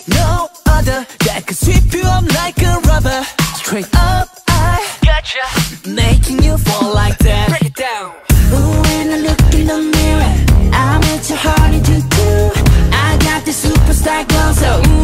no other that could sweep you up like a rubber. Straight up, I gotcha, making you fall like that. Break it down. Ooh, when I look in the mirror, I'm at your heart into two. I got the superstar glow, so